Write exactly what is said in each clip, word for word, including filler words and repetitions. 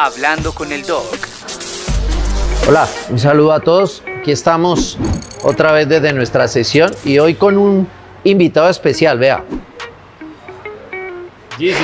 Hablando con el Doc. Hola, un saludo a todos. Aquí estamos otra vez desde nuestra sesión y hoy con un invitado especial, vea. Jesus.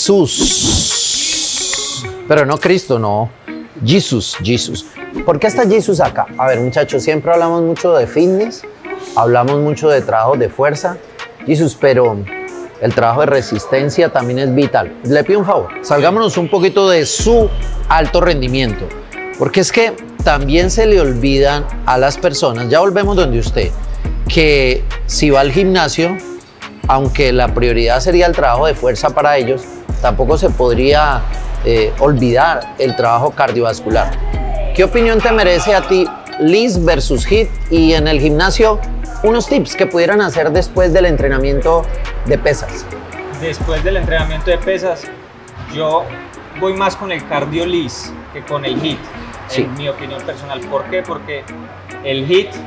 Jesús. Pero no Cristo, no. Jesús, Jesús. ¿Por qué está Jesús acá? A ver, muchachos, siempre hablamos mucho de fitness, hablamos mucho de trabajo de fuerza, Jesús, pero el trabajo de resistencia también es vital. Le pido un favor, salgámonos un poquito de su alto rendimiento, porque es que también se le olvidan a las personas, ya volvemos donde usted, que si va al gimnasio, aunque la prioridad sería el trabajo de fuerza para ellos, tampoco se podría eh, olvidar el trabajo cardiovascular. ¿Qué opinión te merece a ti Liz versus H I I T? Y en el gimnasio, unos tips que pudieran hacer después del entrenamiento de pesas. Después del entrenamiento de pesas, yo voy más con el cardio Liz que con el H I I T, Sí. en mi opinión personal. ¿Por qué? Porque el H I I T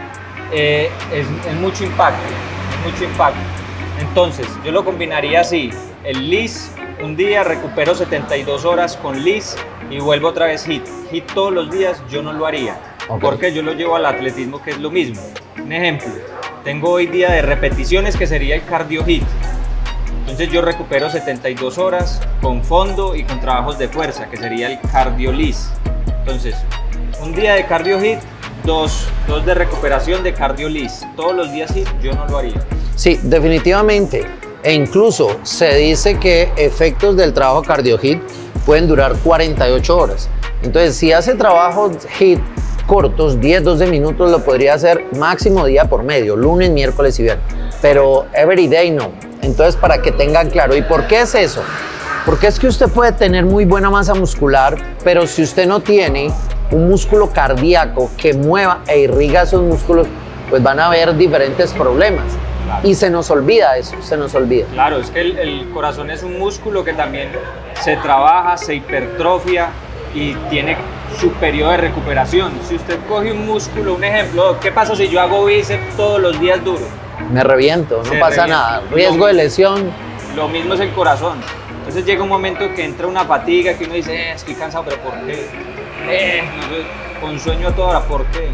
eh, es, es mucho impacto, es mucho impacto. Entonces, yo lo combinaría así, el Liz, un día recupero setenta y dos horas con Liz y vuelvo otra vez H I I T. H I I T todos los días yo no lo haría, Okay. porque yo lo llevo al atletismo, que es lo mismo. Un ejemplo, tengo hoy día de repeticiones que sería el cardio H I I T. Entonces yo recupero setenta y dos horas con fondo y con trabajos de fuerza, que sería el cardio Liz. Entonces, un día de cardio H I I T, dos, dos de recuperación de cardio Liz. Todos los días H I I T yo no lo haría. Sí, definitivamente. E incluso se dice que efectos del trabajo cardio H I I T pueden durar cuarenta y ocho horas. Entonces, si hace trabajos H I I T cortos, diez, doce minutos, lo podría hacer máximo día por medio, lunes, miércoles y viernes. Pero every day no. Entonces, para que tengan claro. ¿Y por qué es eso? Porque es que usted puede tener muy buena masa muscular, pero si usted no tiene un músculo cardíaco que mueva e irriga esos músculos, pues van a haber diferentes problemas. Claro. Y se nos olvida eso, se nos olvida. Claro, es que el, el corazón es un músculo que también se trabaja, se hipertrofia y tiene su periodo de recuperación. Si usted coge un músculo, un ejemplo, ¿qué pasa si yo hago bíceps todos los días duro? Me reviento, no Se pasa revienta. nada. Riesgo de lesión. Lo mismo es el corazón. Entonces llega un momento que entra una fatiga, que uno dice, eh, estoy cansado, pero ¿por qué? Eh, no sé, con sueño a toda hora, ¿por qué?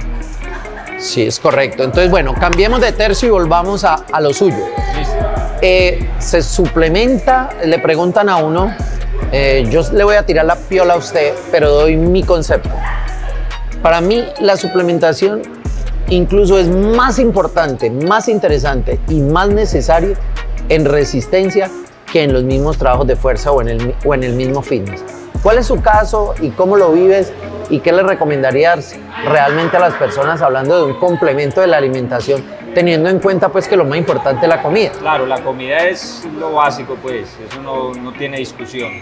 Sí, es correcto. Entonces, bueno, cambiemos de tercio y volvamos a, a lo suyo. Listo. Eh, se suplementa, le preguntan a uno, eh, yo le voy a tirar la piola a usted, pero doy mi concepto. Para mí, la suplementación incluso es más importante, más interesante y más necesario en resistencia que en los mismos trabajos de fuerza o en el, o en el mismo fitness. ¿Cuál es su caso y cómo lo vives y qué le recomendarías realmente a las personas hablando de un complemento de la alimentación, teniendo en cuenta pues que lo más importante es la comida? Claro, la comida es lo básico, pues, eso no, no tiene discusión.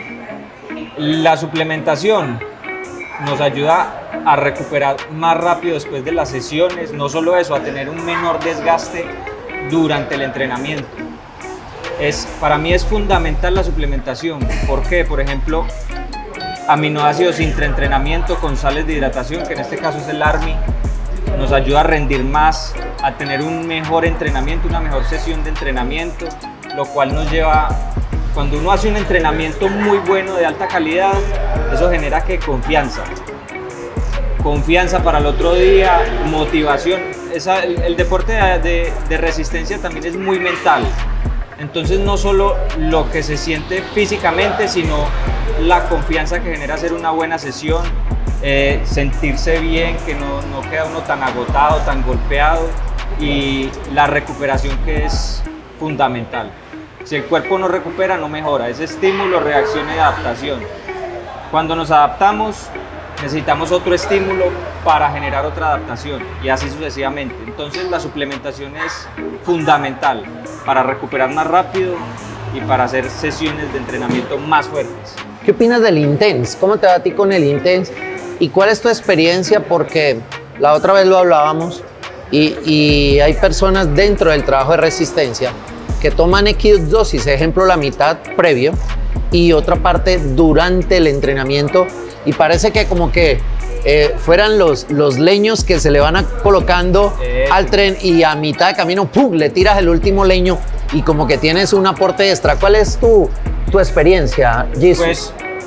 La suplementación nos ayuda a recuperar más rápido después de las sesiones, no solo eso, a tener un menor desgaste durante el entrenamiento. Es, para mí es fundamental la suplementación. ¿Por qué? Por ejemplo, aminoácidos intraentrenamiento con sales de hidratación, que en este caso es el ARMI, nos ayuda a rendir más, a tener un mejor entrenamiento, una mejor sesión de entrenamiento, lo cual nos lleva, cuando uno hace un entrenamiento muy bueno, de alta calidad, eso genera que confianza. Confianza para el otro día, motivación. Esa, el, el deporte de, de, de resistencia también es muy mental. Entonces no solo lo que se siente físicamente, sino la confianza que genera hacer una buena sesión, eh, sentirse bien, que no, no queda uno tan agotado, tan golpeado, y la recuperación, que es fundamental. Si el cuerpo no recupera, no mejora, es estímulo, reacción y adaptación. Cuando nos adaptamos, necesitamos otro estímulo para generar otra adaptación y así sucesivamente. Entonces la suplementación es fundamental para recuperar más rápido y para hacer sesiones de entrenamiento más fuertes. ¿Qué opinas del Intense? ¿Cómo te va a ti con el Intense? ¿Y cuál es tu experiencia? Porque la otra vez lo hablábamos y, y hay personas dentro del trabajo de resistencia que toman X dosis, ejemplo la mitad previo y otra parte durante el entrenamiento, y parece que como que eh, fueran los, los leños que se le van a colocando eh. al tren y a mitad de camino ¡pum!, le tiras el último leño y como que tienes un aporte extra. ¿Cuál es tu, tu experiencia, Jesus? Pues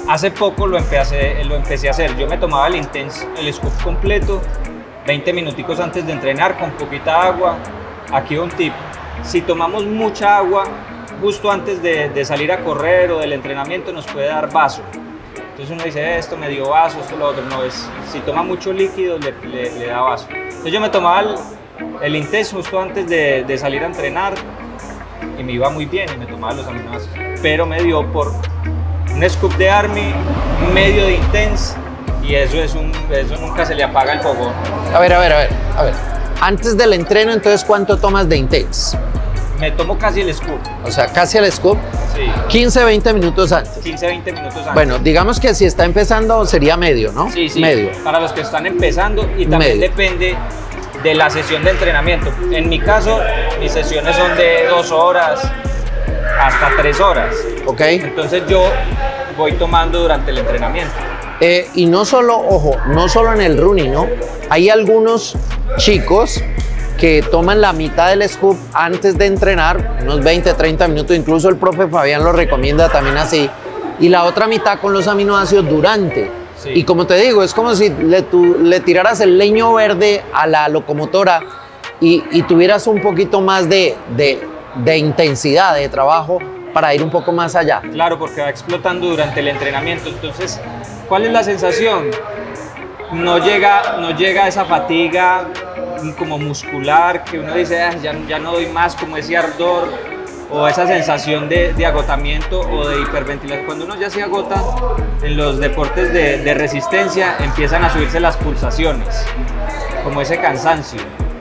hace poco lo empecé, lo empecé a hacer. Yo me tomaba el Intense, el scoop completo, veinte minuticos antes de entrenar con poquita agua. Aquí un tip, si tomamos mucha agua justo antes de, de salir a correr o del entrenamiento nos puede dar vaso. Entonces uno dice, esto me dio vaso, esto lo otro. No, es, si toma mucho líquido le, le, le da vaso. Entonces yo me tomaba el, el Intense justo antes de, de salir a entrenar y me iba muy bien y me tomaba los aminoácidos. Pero me dio por un scoop de Army, medio de Intense y eso, es un, eso nunca se le apaga el fogón. A ver, a ver, a ver, a ver. Antes del entreno, entonces, ¿cuánto tomas de Intense? Me tomo casi el scoop. O sea, casi el scoop. Sí. quince, veinte minutos antes. quince, veinte minutos antes. Bueno, digamos que si está empezando sería medio, ¿no? Sí, sí. Medio. Para los que están empezando y también Medio. depende de la sesión de entrenamiento. En mi caso, mis sesiones son de dos horas hasta tres horas. Ok. Entonces yo voy tomando durante el entrenamiento. Eh, y no solo, ojo, no solo en el running, ¿no? Hay algunos chicos que toman la mitad del scoop antes de entrenar, unos veinte, treinta minutos, incluso el profe Fabián lo recomienda también así, y la otra mitad con los aminoácidos durante. Sí. Y como te digo, es como si le, tu, le tiraras el leño verde a la locomotora y, y tuvieras un poquito más de, de, de intensidad de trabajo para ir un poco más allá. Claro, porque va explotando durante el entrenamiento. Entonces, ¿cuál es la sensación? No llega, no llega esa fatiga como muscular que uno dice, ah, ya, ya no doy más, como ese ardor o esa sensación de, de agotamiento o de hiperventilación. Cuando uno ya se agota en los deportes de, de resistencia, empiezan a subirse las pulsaciones, como ese cansancio.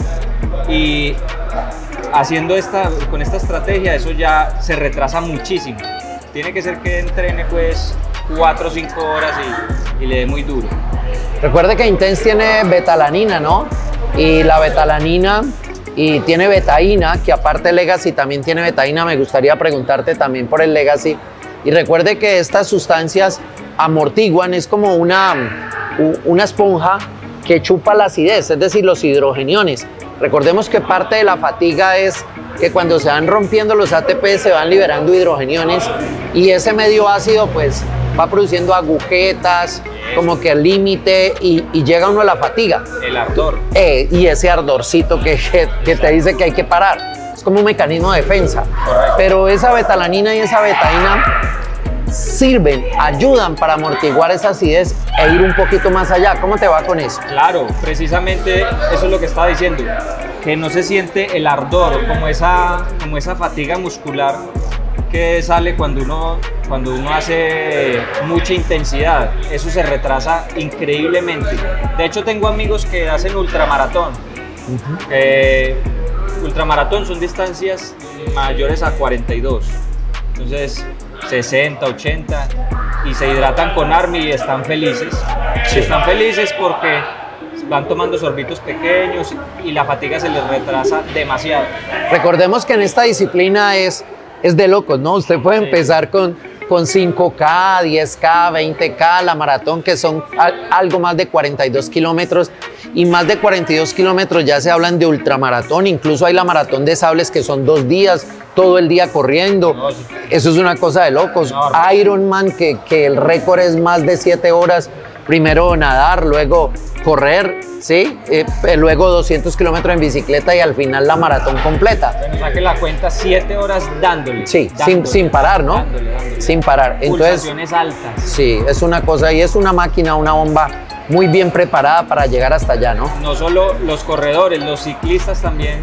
Y haciendo esta, con esta estrategia, eso ya se retrasa muchísimo. Tiene que ser que entrene pues cuatro o cinco horas y, y le dé muy duro. Recuerde que Intense tiene betalanina, ¿no? Y la betalanina y tiene betaína, que aparte Legacy también tiene betaína. Me gustaría preguntarte también por el Legacy. Y recuerde que estas sustancias amortiguan, es como una, una esponja que chupa la acidez, es decir, los hidrogeniones. Recordemos que parte de la fatiga es que cuando se van rompiendo los A T P se van liberando hidrogeniones y ese medio ácido pues va produciendo agujetas, como que al límite y, y llega uno a la fatiga. El ardor. Eh, y ese ardorcito que, que, que te dice que hay que parar. Es como un mecanismo de defensa. Correcto. Pero esa betalanina y esa betaína sirven, ayudan para amortiguar esa acidez e ir un poquito más allá. ¿Cómo te va con eso? Claro, precisamente eso es lo que estaba diciendo, que no se siente el ardor, como esa, como esa fatiga muscular que sale cuando uno, cuando uno hace mucha intensidad. Eso se retrasa increíblemente. De hecho, tengo amigos que hacen ultramaratón. Uh-huh. eh, ultramaratón son distancias mayores a cuarenta y dos. Entonces, sesenta, ochenta, y se hidratan con Army y están felices. Sí. Están felices porque van tomando sorbitos pequeños y la fatiga se les retrasa demasiado. Recordemos que en esta disciplina es, es de locos, ¿no? Usted puede sí. empezar con, con cinco K, diez K, veinte K, la maratón, que son al, algo más de cuarenta y dos kilómetros, y más de cuarenta y dos kilómetros ya se hablan de ultramaratón. Incluso hay la maratón de sables que son dos días, todo el día corriendo. No, sí. Eso es una cosa de locos. No, no. Ironman, que, que el récord es más de siete horas, primero nadar, luego correr, ¿sí? Eh, luego doscientos kilómetros en bicicleta y al final la maratón completa. Bueno, saque la cuenta, siete horas dándole. Sí, dándole, sin, sin parar, ¿no? Dándole, dándole. Sin parar. Pulsaciones Entonces, altas. Sí, es una cosa y es una máquina, una bomba muy bien preparada para llegar hasta allá, ¿no? No solo los corredores, los ciclistas también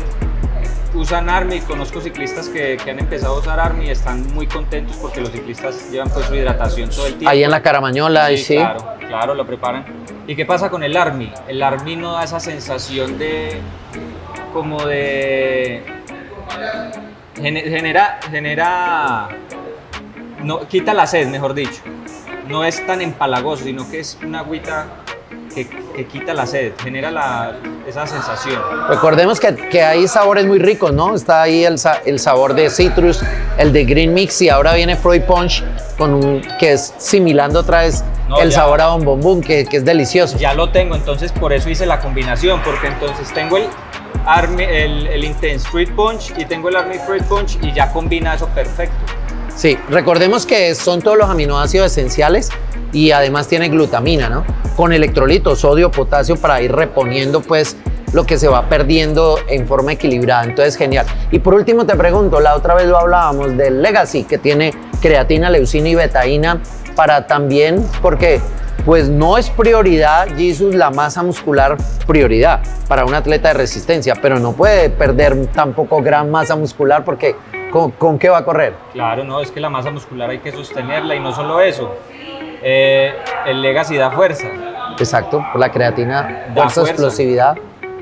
usan Army. Conozco ciclistas que, que han empezado a usar Army y están muy contentos porque los ciclistas llevan pues su hidratación todo el tiempo. Ahí en la Caramañola, sí, sí. Claro, claro, lo preparan. ¿Y qué pasa con el Army? El Army no da esa sensación de como de genera genera no quita la sed, mejor dicho. No es tan empalagoso, sino que es una agüita que, que quita la sed, genera la, esa sensación. Recordemos que, que hay sabores muy ricos, ¿no? Está ahí el, el sabor de citrus, el de green mix y ahora viene Fruit Punch, con un, que es similando otra vez no, el ya, sabor a Bon Bon Bon, que, que es delicioso. Ya lo tengo, entonces por eso hice la combinación, porque entonces tengo el, Army, el, el Intense Fruit Punch y tengo el Army Fruit Punch y ya combina eso perfecto. Sí, recordemos que son todos los aminoácidos esenciales y además tiene glutamina, ¿no? Con electrolitos, sodio, potasio para ir reponiendo pues lo que se va perdiendo en forma equilibrada, entonces genial. Y por último te pregunto, la otra vez lo hablábamos del Legacy, que tiene creatina, leucina y betaína para también, porque pues no es prioridad, Jesus, la masa muscular prioridad para un atleta de resistencia, pero no puede perder tampoco gran masa muscular porque ¿con, con qué va a correr? Claro, no, es que la masa muscular hay que sostenerla y no solo eso, eh, el Legacy da fuerza. Exacto, por la creatina, Da fuerza, fuerza. explosividad.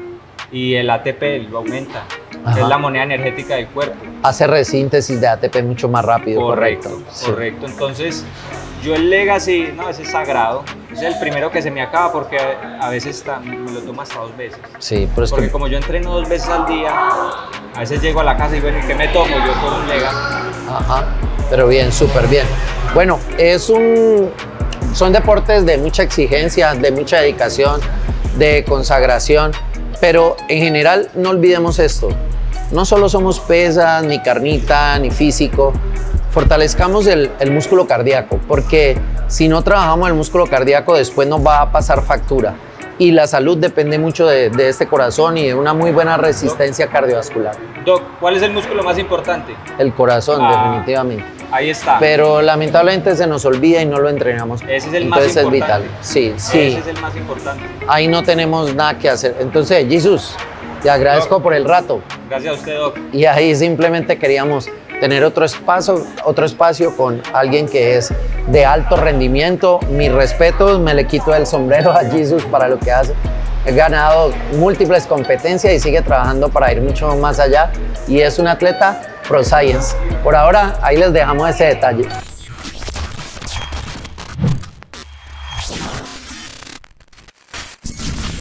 Y el A T P lo aumenta, Ajá. es la moneda energética del cuerpo. Hace resíntesis de A T P mucho más rápido. Correcto, Correcto. Sí. correcto. Entonces, yo el Legacy, no, ese es sagrado. Es el primero que se me acaba porque a veces está, me lo tomo hasta dos veces. Sí, pero es Porque que... como yo entreno dos veces al día, a veces llego a la casa y bueno, ¿y qué me tomo? Yo tomo un Legacy. Ajá, pero bien, súper bien. Bueno, es un... son deportes de mucha exigencia, de mucha dedicación, de consagración, pero en general no olvidemos esto. No solo somos pesas, ni carnita, ni físico. Fortalezcamos el, el músculo cardíaco, porque si no trabajamos el músculo cardíaco, después nos va a pasar factura. Y la salud depende mucho de, de este corazón y de una muy buena resistencia cardiovascular. Doc, ¿cuál es el músculo más importante? El corazón, Ah. definitivamente. Ahí está. Pero lamentablemente se nos olvida y no lo entrenamos. Ese es el más Entonces es importante. vital. Sí, sí. Ese es el más importante. Ahí no tenemos nada que hacer. Entonces, Jesús, te agradezco Doc. por el rato. Gracias a usted, Doc. Y ahí simplemente queríamos tener otro espacio, otro espacio con alguien que es de alto rendimiento. Mis respetos, me le quito el sombrero a Jesús para lo que hace. He ganado múltiples competencias y sigue trabajando para ir mucho más allá. Y es un atleta pro science. Por ahora, ahí les dejamos ese detalle.